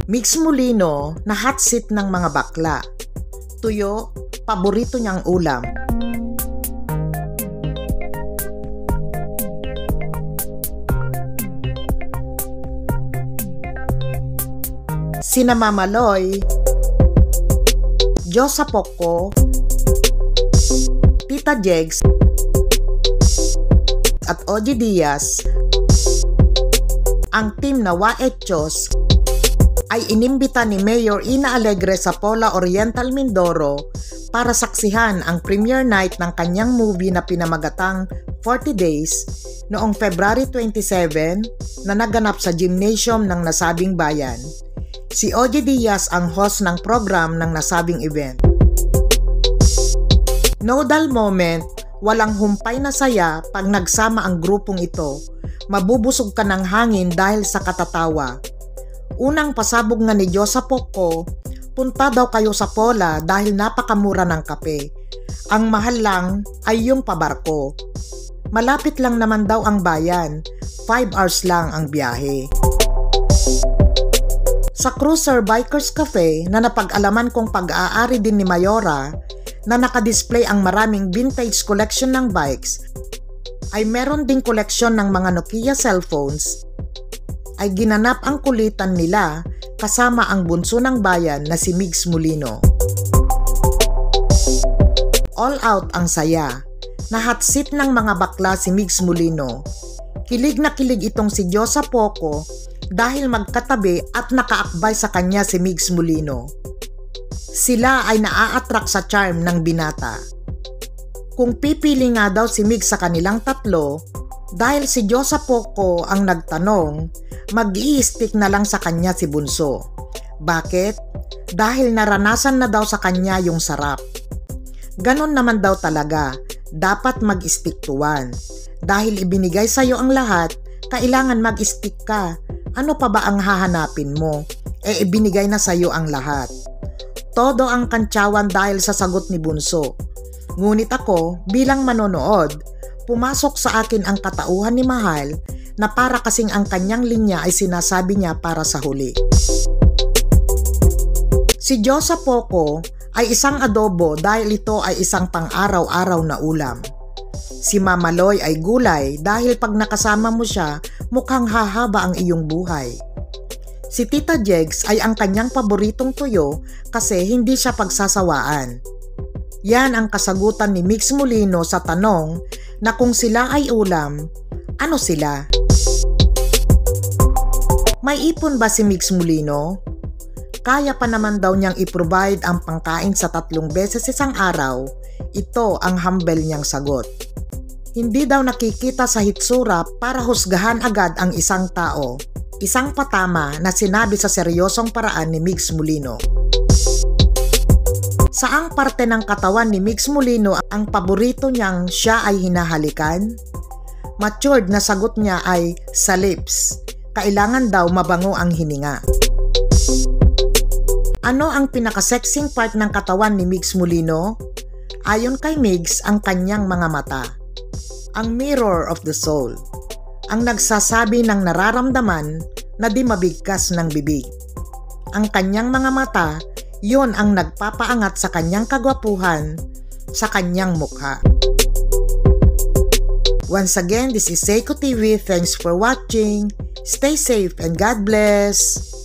Migs Molino na hot seat ng mga bakla. Tuyo, paborito niyang ulam. Sina Mama Loy, Josa Poco, Tita Jegs, at Ogie Diaz, ang team na Waechos ay inimbita ni Mayor Ina Alegre sa Pola Oriental, Mindoro para saksihan ang premiere night ng kanyang movie na pinamagatang 40 Days noong February 27 na naganap sa gymnasium ng nasabing bayan. Si Ogie Diaz ang host ng program ng nasabing event. No dull moment, walang humpay na saya pag nagsama ang grupong ito. Mabubusog ka ng hangin dahil sa katatawa. Unang pasabog nga ni Josa Poco, punta daw kayo sa Pola dahil napakamura ng kape. Ang mahal lang ay yung pabarko. Malapit lang naman daw ang bayan, 5 hours lang ang biyahe. Sa Cruiser Bikers Cafe na napag-alaman kong pag-aari din ni Mayora na nakadisplay ang maraming vintage collection ng bikes, ay meron ding koleksyon ng mga Nokia cellphones, ay ginanap ang kulitan nila kasama ang bunso ng bayan na si Migs Molino. All out ang saya. Na hot seat ng mga bakla si Migs Molino. Kilig na kilig itong si Josa Poco dahil magkatabi at nakaakbay sa kanya si Migs Molino. Sila ay naa-attract sa charm ng binata. Kung pipili nga daw si Migs sa kanilang tatlo, dahil si Josa Poco ang nagtanong, mag-i-stick na lang sa kanya si Bunso. Bakit? Dahil naranasan na daw sa kanya yung sarap. Ganon naman daw talaga, dapat mag-stick to one. Dahil ibinigay sa'yo ang lahat, kailangan mag-stick ka. Ano pa ba ang hahanapin mo? Ibinigay na sa'yo ang lahat. Todo ang kantsawan dahil sa sagot ni Bunso. Ngunit ako, bilang manonood, pumasok sa akin ang katauhan ni Mahal na para kasing ang kanyang linya ay sinasabi niya para sa huli. Si Josa Poco ay isang adobo dahil ito ay isang pang-araw-araw na ulam. Si Mama Loy ay gulay dahil pag nakasama mo siya, mukhang hahaba ang iyong buhay. Si Tita Jegs ay ang kanyang paboritong tuyo kasi hindi siya pagsasawaan. Yan ang kasagutan ni Migs Molino sa tanong na kung sila ay ulam, ano sila? May ipon ba si Migs Molino? Kaya pa naman daw niyang i-provide ang pangkain sa 3 beses isang araw. Ito ang humble niyang sagot. Hindi daw nakikita sa hitsura para husgahan agad ang isang tao. Isang patama na sinabi sa seryosong paraan ni Migs Molino. Saang parte ng katawan ni Migs Molino ang paborito niyang siya ay hinahalikan? Matured na sagot niya ay sa lips. Kailangan daw mabango ang hininga. Ano ang pinaka-sexing part ng katawan ni Migs Molino? Ayon kay Migs, ang kanyang mga mata. Ang mirror of the soul. Ang nagsasabi ng nararamdaman na di mabigkas ng bibig. Ang kanyang mga mata, yon ang nagpapaangat sa kanyang kagwapuhan, sa kanyang mukha. Once again, this is Seiko TV. Thanks for watching. Stay safe and God bless.